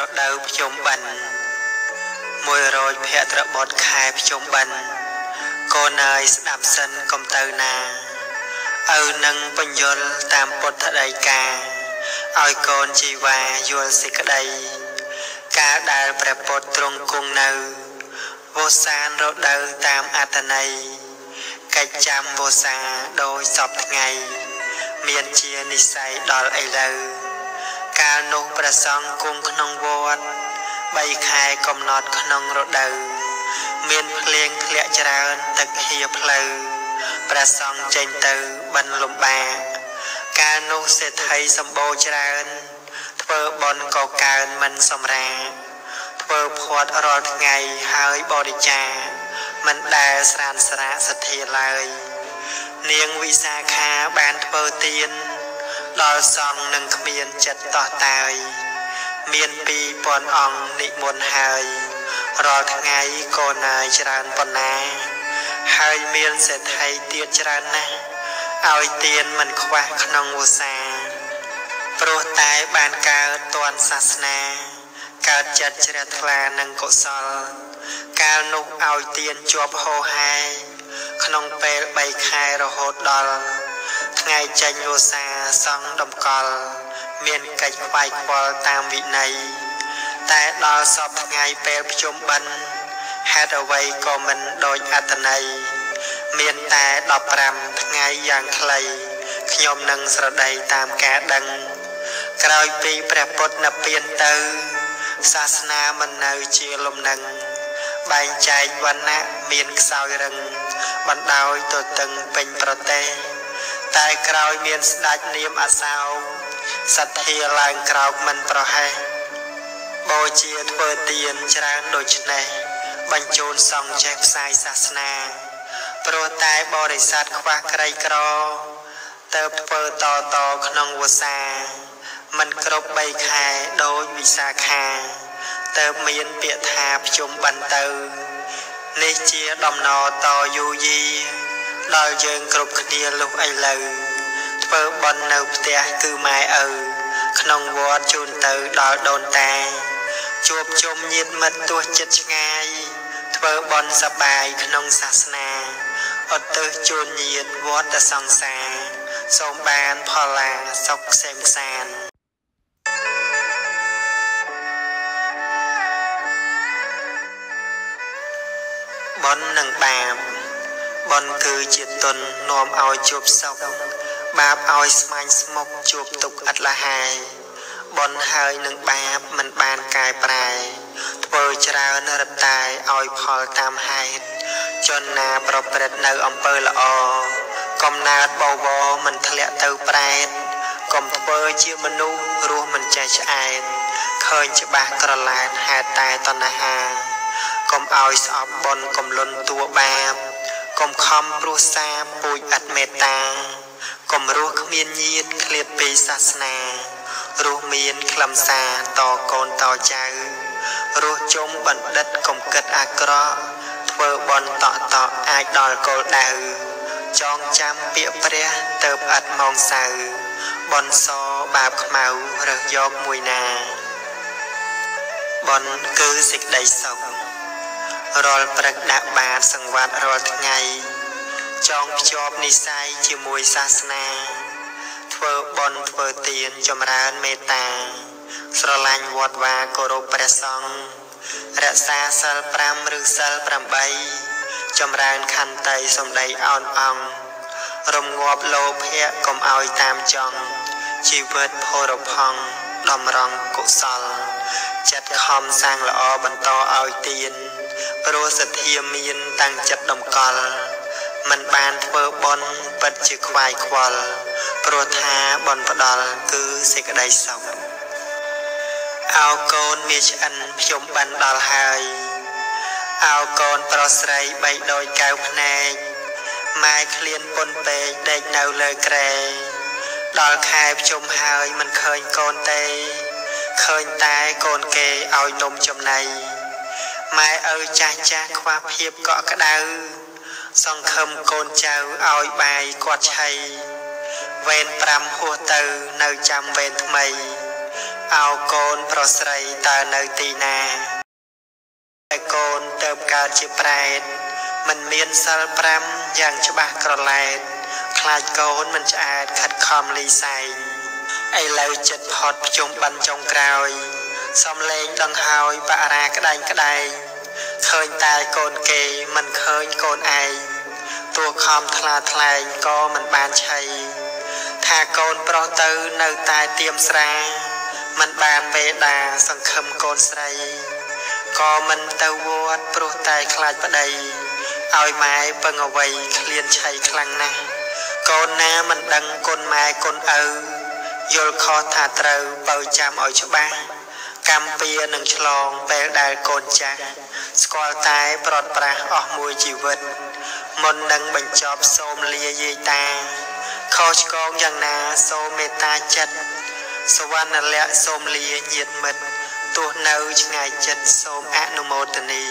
ដៅភ្ជុំបិណ្ឌ100ភក្ត្របទខែភ្ជុំបិណ្ឌកូនអើយស្ដាប់សិនកុំទៅណាឪនឹងបញ្យលតាមពុទ្ធដីកាឲ្យកូនជីវ៉ាយល់សេចក្តីការដែលព្រះពុទ្ធទ្រង់គង់នៅវោសានរដូវតាមអត្តន័យកិច្ចចាំវោសាដោយសពថ្ងៃមានជានិស័យដល់ឥឡូវកាលនោះព្រះសង្ឃគង់ក្នុងវត្ត3ខែកំណត់ក្នុងរដូវមានភ្លៀងធ្លាក់ច្រើនទឹកហៀផ្លូវព្រះសង្ឃចេញទៅបិណ្ឌលំបាកកាលនោះសេដ្ឋីសម្បូរច្រើនធ្វើបុណ្យក៏កើនមិនសម្រាធ្វើផាត់រាល់ថ្ងៃហើយបរិច្ចាគមិនដែលស្រានស្រាសទ្ធាឡើយនាងវិសាខាបានធ្វើទានដល់សង្ឃនឹងគ្មានចិត្តតោះតាយមាន2000អង្គនិមន្តហើយរាល់ថ្ងៃកូនអើយច្រើនប៉ុណ្ណាហើយមានសេដ្ឋីទៀតច្រើនណាស់ឲ្យទានមិនខ្វះក្នុងវស្សាព្រោះតែបានកើតទានសាសនាកើតចិត្តជ្រះថ្លានឹងកុសលកាលនោះឲ្យទានជាប់ហោហែក្នុងពេល3ខែរហូតដល់ថ្ងៃចេញវស្សាសង់តម្កល់មានកិច្ចខ្វាយខ្វល់តាមវិន័យតែដល់សពថ្ងៃពេលភ្ជុំបិណ្ឌហេតុអ្វីក៏មិនដូចអត្តន័យមានតែ15ថ្ងៃយ៉ាងខ្លីខ្ញុំនឹងស្រដីតាមការដឹងក្រោយពីព្រះពុទ្ធនិព្វានទៅសាសនាមិននៅជាលំនឹងបែងចែកវណ្ណៈមានខ្សោយរឹងបណ្ដោយទទឹងពេញប្រទេសតែក្រោយមានស្ដេចនាមអសោកសទ្ធាឡើងក្រោកមិនប្រហែសបូជាធ្វើទានច្រើនដូច្នេះបញ្ជូនសង្ឃចេះផ្សាយសាសនាព្រោះតែបរិស័ទខ្វះក្រីក្រទៅធ្វើតក្នុងវស្សាមិនគ្រប់3ខែដោយវិសាខាទៅមានពាក្យថាភ្ជុំបិណ្ឌទៅនេះជាដំណរតយូយីដល់យើងគ្រប់គ្នាលុះឥឡូវធ្វើបុណ្យនៅផ្ទះគឺម៉ែឪក្នុងវត្តជូនទៅដល់ដូនតាជួបជុំញាតិមិត្តទោះចិត្តឆ្ងាយធ្វើបុណ្យសប្បាយក្នុងសាសនាឧទ្ទិសជូនញាតិវត្តសង្សារសូមបានផលឡាសុខក្សេមក្សាន្តបុណ្យនិងបាបបុណ្យគឺជាទុននាំឲ្យជួបសុខបាបឲ្យស្មាញ់ស្មុគជួបទុក្ខឥតលហាយបុណ្យហើយនឹងបាបមិនបានកែប្រែធ្វើច្រើនរឹតតែឲ្យផលតាមហេតុជនណាប្រព្រឹត្តនៅអំពើល្អកំណើតបវរមិនធ្លាក់ទៅប្រែតកុំធ្វើជាមនុស្សរស់មិនចេះឆ្អែតឃើញច្បាស់ក្រឡែតហេតុតែតណ្ហាកុំឲ្យស្អប់បុណ្យកុំលន់តួបាបកុំខំព្រោះសាបពូជឥតមេត្តាកុំរស់គ្មានញាតិឃ្លាតពីសាសនារស់មានខ្លឹមសារតកូនតចៅរស់ជុំបណ្ឌិតកុំគិតអាក្រក់ធ្វើបុណ្យតក់អាចដល់គោលដៅចងចាំពាក្យព្រះទៅឥតម៉ោងសៅបុណ្យសបាបខ្មៅរើសយកមួយណាបុណ្យគឺសេចក្តីសុខរាល់ព្រឹកដាក់បាតសង្វាតរាល់ថ្ងៃចងភ្ជាប់និស្ស័យជាមួយសាសនាធ្វើបុណ្យធ្វើទានចម្រើនមេត្តាស្រឡាញ់វត្តវាគោរពព្រះសង្ឃរក្សាសិល5ឬសិល8ចម្រើនខន្តីសម្ដីអោនអង្គរំងាប់លោភៈកុំឲ្យតាមចង់ជីវិតផុរផង់តម្រង់កុសលចិត្តខំសាងល្អបន្តឲ្យទានព្រោះសទ្ធាមានតាំងចិត្តតម្កល់មិនបានធ្វើបុណ្យពិតជាខ្វាយខ្វល់ព្រោះថាបុណ្យផ្ដល់គឺសេចក្តីសុខអោកូនមាឆ្អិនភ្ជុំបិណ្ឌដល់ហើយអោកូនប្រុសស្រីបីដូចកៅភ្នែកម៉ែឃ្លានពុនពេកដេកនៅលើគ្រែដល់ខែភ្ជុំហើយមិនឃើញកូនទេឃើញតែកូនគេឲ្យនំចំណីម៉ែឪចាស់ខ្វះភាពកក់ក្ដៅសង្ឃឹមកូនចៅឲ្យបាយគាត់ឆៃវេន5ហួសទៅនៅចាំវេនថ្មីអោកូនប្រុសស្រីតើនៅទីណាតែកូនទៅកើតជាប្រែតមិនមានសិល5យ៉ាងច្បាស់ក្រឡែតខ្លាចកូនមិនឆ្អែតខិតខំលីសែងឥឡូវចិត្តផុតភ្ជុំបិណ្ឌចុងក្រោយសំលេងដង្ហើយបរាក្តែងក្តែងឃើញតែកូនគេមិនឃើញកូនឯងទោះខំថ្លាថ្លែងក៏មិនបានឆៃថាកូនប្រុសទៅនៅតែទៀមស្រាមិនបានវេដាសង្ឃឹមកូនស្រីក៏មិនទៅវត្តព្រោះតែខ្លាចប្តីឲ្យម៉ែពឹងអ្វីឃ្លានឆៃខ្លាំងណាស់កូនណាមិនដឹងគុណម៉ែគុណឪយល់ខុសថាត្រូវបើចាំឲ្យច្បាស់កម្មពៀនឹងឆ្លងពេលដែលកូនចាស់ស្គាល់តែប្រត់ប្រាស់អស់មួយជីវិតមុននឹងបញ្ចប់សូមលាយាយតាខុសឆ្គងយ៉ាងណាសូមមេត្តាចិត្តសវណ្ណលក្ខសូមលាញាតិមិត្តទោះនៅឆ្ងាយចិត្តសូមអនុមោទនា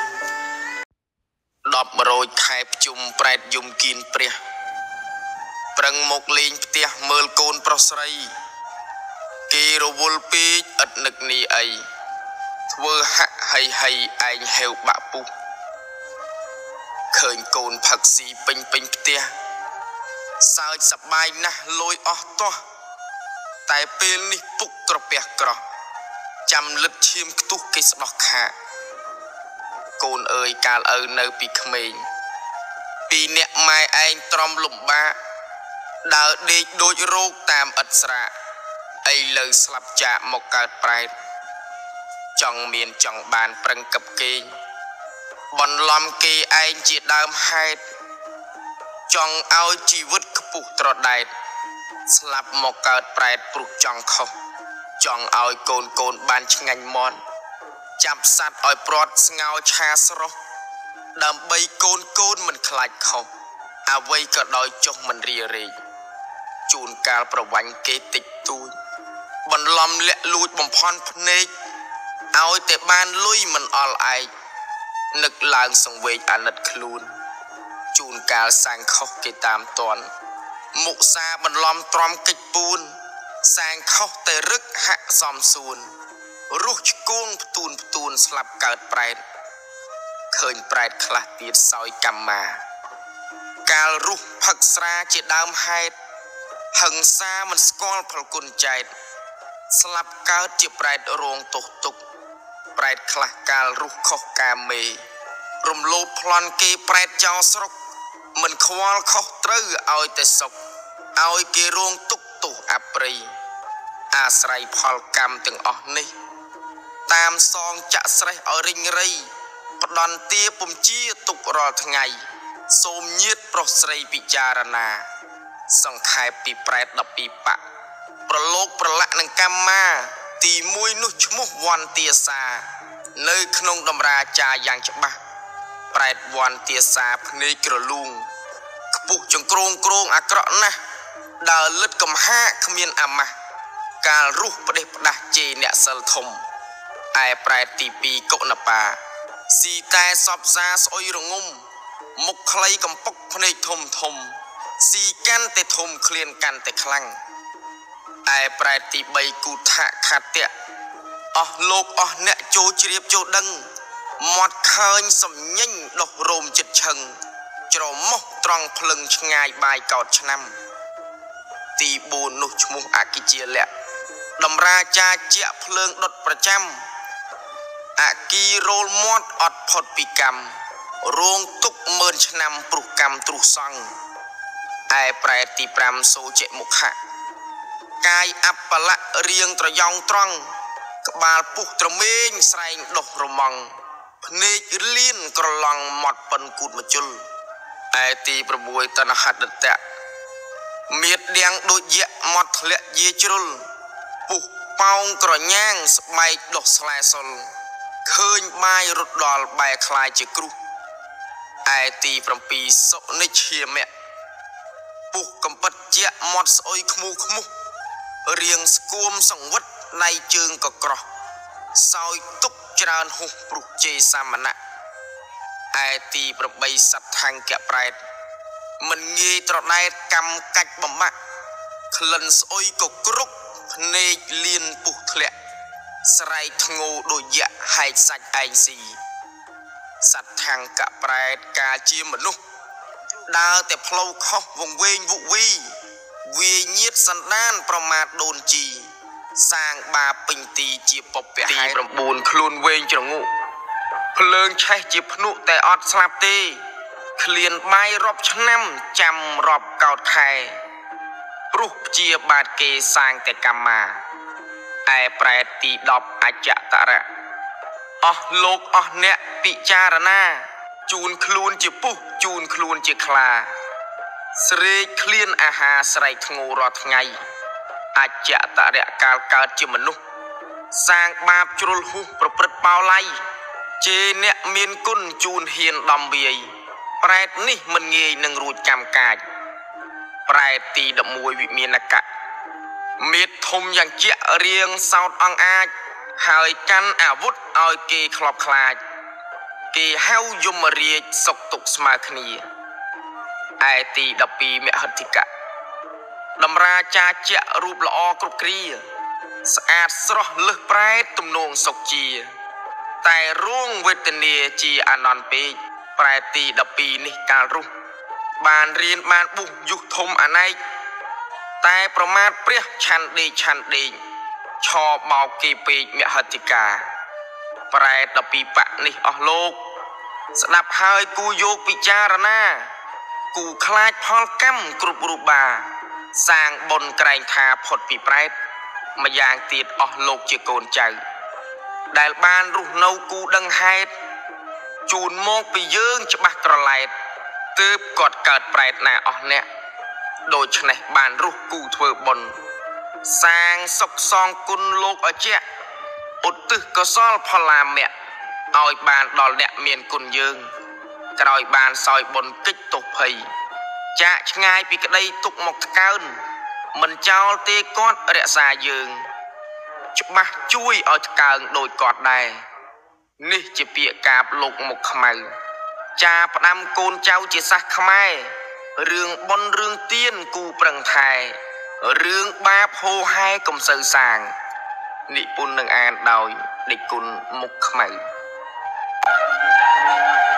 10រោចខែភ្ជុំប្រែតយំគៀនព្រះប្រឹងមកលេងផ្ទះមើលកូនប្រុសស្រីគេរវល់ពេកឥតនឹកនីអីធ្វើហាក់ហីហីឯងហេវបាក់ពុះឃើញកូនផឹកស៊ីពេញផ្ទះសើចសប្បាយណាស់លយអស់ទាស់តែពេលនេះពុកក្រពះក្រោះចាំលឹកឈាមខ្ទុះគេស្ដោះខាកូនអើយកាលឪនៅពីក្មេងពីអ្នកម៉ែឯងទ្រាំលំបាកដើរដេកដូចរោគតាមឥតស្រាឥឡូវស្លាប់ចាកមកកើតប្រែតចង់មានចង់បានប្រឹងកឹបគេងបន្លំគេឯងជាដើមហេតុចង់ឲ្យជីវិតខ្ពុះត្រដែតស្លាប់មកកើតប្រែតព្រោះចង់ខុសចង់ឲ្យកូនបានឆ្ងាញ់មាត់ចាប់សัตว์ឲ្យព្រាត់ស្ងោឆាស្រស់ដើម្បីកូនមិនខ្លាចខុសអ្វីក៏ដោយចុះមិនរារែកជួនកាលប្រវាញ់គេតិចតួចបន្លំលាក់លួចបំផន់ភ្នែកឲ្យតែបានលុយមិនអល់ឯកនឹកឡើងសង្វេគអាណិតខ្លួនជួនកាលសាំងខុសគេតាមតន់មុសាបន្លំទ្រាំកិច្ចពួនសាំងខុសតែរឹកហាក់សំសួនរស់ឆ្គងផ្ទួនស្លាប់កើតប្រែតឃើញប្រែតខ្លះទៀតសោយកម្មាកាលរស់ផឹកស្រាជាដើមហេតុហឹង្សាមិនស្គាល់ផលគុណចែកស្លាប់កើតជាប្រែតរងទោសទុកប្រែតខ្លះកាលរស់ខុសកាមេរំលោភប្លន់គេប្រែតចោលស្រុកមិនខ្វល់ខុសត្រូវឲ្យតែសុខឲ្យគេរងទុកទោសអប្រិយអាស្រ័យផលកម្មទាំងអស់នេះតាមសងចាក់ស្រេះឲ្យរិញរៃផ្ដន់ទាពំជាទុករាល់ថ្ងៃសូមញាតប្រុសស្រីពិចារណាសង្ខេបពីប្រែត12បៈប្រឡូកប្រឡាក់នឹងកម្មាទី1នោះឈ្មោះវន្ទាសានៅក្នុងតម្រាចារយ៉ាងច្បាស់ប្រែតវន្ទាសាភ្នែកក្រលូងខ្ពុះចង្ក្រងអាក្រក់ណាស់ដើរលិតកំហាកគ្មានអាម៉ាស់កាលរុះផ្ដេសផ្ដាស់ជេរអ្នកសិលធំឯប្រែតទី2កុណបាស៊ីតែសពសាស្អុយរងំមុខខ្លីកំពុកភ្នែកធំស៊ីកាន់តែធំឃ្លានកាន់តែខ្លាំងឯប្រែតទី3គូថៈខតៈអស់លោកអស់អ្នកចូលជ្រាបចូលដឹងមាត់ខើញសំញញដុះរោមចិត្តឈឹងច្រមុះត្រង់ភ្លឹងឆ្ងាយបាយកោតឆ្នាំទី4នោះឈ្មោះអគិជាលៈតម្រាចាជាភ្លើងដុតប្រចាំអគីរោលមាត់អត់ផុតពីកម្មរងទុក10000ឆ្នាំព្រោះកម្មទ្រុសសង្ឃឯប្រែតទី5សូជិមុខៈកាយអបលៈរៀងត្រយ៉ងត្រង់ក្បាលពុះត្រមេងស្រែងដុះរមងភ្នែកលៀនក្រឡង់មាត់ប៉ិនគូតម្ជុលឯទី6តនហត្តតៈមៀតដៀងដូចយៈមាត់ធ្លាក់យាជ្រុលពុះប៉ោងក្រញាងស្បែកដុះស្លែសុលឃើញបាយរត់ដល់បែរคล้ายជាគ្រុះឯទី7សុនិច្ឆាមៈពុះកំពិតជាមាត់ស្អុយខ្មូរៀងស្គួមសង្វិតដៃជើងក៏ក្រោះសោយទុកច្រើនហុះព្រុសជេរសាមណៈឯទី8សត្ថាង្គៈប្រែតមិនងាយត្រដែតកម្មកាច់បំមាក់ក្លិនស្អុយក៏គ្រុកភ្នែកលៀនពុះធ្លាក់ស្រែកធ្ងោដូចយៈហែកសាច់ឯងស៊ីសត្វខាងកប្រែតកាលជាមនុស្សដើរតែផ្លូវខុសវង្វេងវុវីវាញៀតសន្តានប្រមាថដូនជីសាងបាបពេញទីជាពពៈទី9ខ្លួនវែងជ្រងក់ភ្លើងឆេះជាភ្នក់តែអត់ស្លាប់ទេឃ្លានបាយរាប់ឆ្នាំចាំរាប់កោតខែព្រោះជាបាទគេសាងតែកម្មាឯប្រែតទី10អច្ចតរៈអស់លោកអស់អ្នកពិចារណាជូនខ្លួនជាពុះជូនខ្លួនជាខ្លាស្រេកឃ្លានអាហារស្រែកធ្ងោរាល់ថ្ងៃអច្ចតរៈកាលកើតជាមនុស្សសាងបាបជ្រុលហួសប្រព្រឹត្តបោល័យជេរអ្នកមានគុណជូនហ៊ានដំវាយប្រែតនេះមិនងាយនឹងរួចកម្មកាចប្រែតទី11វិមានកៈមេធធំយ៉ាងជាក់រៀងសោតអង្អាចហើយកាន់អាវុធឲ្យគេខ្លោបខ្លាចគេហៅយមរាជសុកទុកស្មើគ្នាឯទី12មហិទ្ធិកៈតម្រាចាជារូបល្អគ្រប់គ្រាស្អាតស្រស់លឹះប្រែតទំនងសុខជាតែរួងវេទនាជាអនន្តពេកប្រែទី12នេះកាលរុះបានរៀនបានបុះយុះធំអណែកតែប្រមាថព្រះឆាន់ដេកឆាន់ដេកឆោបោកគេពេកមហិទ្ធិកាប្រែ12បៈនេះអស់លោកស្ដាប់ហើយគូយកពិចារណាគូខ្លាចផលកម្មគ្រប់រូបាសាងបុណ្យក្រែងថាផុតពីប្រែតម្យ៉ាងទៀតអស់លោកជាកូនចៅដែលបានរស់នៅគូដឹងហេតុជូនមកពីយើងច្បាស់ត្រឡែតទើបគាត់កើតប្រែតណាអស់អ្នកដូច្នេះបានរស់គូធ្វើបុណ្យសាងសុខសងគុណលោកអជាឧទ្ទិសកុសលផល្លាមៈឲ្យបានដល់អ្នកមានគុណយើងក្រោយបានសោយបុណ្យកិច្ចទោសភ័យចាកឆ្ងាយពីក្តីទុកមកថ្កើនមិនចោលទេគាត់រក្សាយើងច្បាស់ជួយឲ្យថ្កើងដូចគាត់ដែរនេះជាពាក្យកាបលោកមុខខ្មៅចាផ្ដាំកូនចៅជាសាសខ្មែររឿងបុណ្យរឿងទានគូប្រឹងថែរឿងបាបហូហែកំសៅសាងនិពន្ធនឹងអានដោយដេចគុណមុខខ្មៅ